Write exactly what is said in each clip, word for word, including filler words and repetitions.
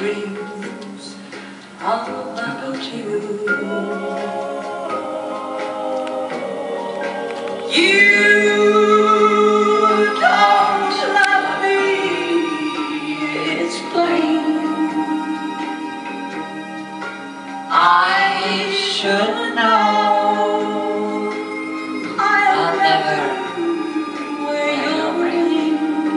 dreams about you. You don't love me, it's plain. I should know. I'll never wear your ring.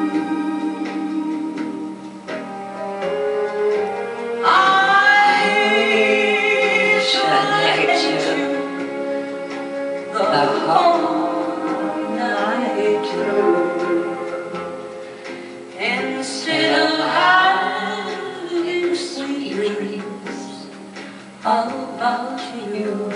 I should hate you the whole night through, instead of having sweet dreams about you.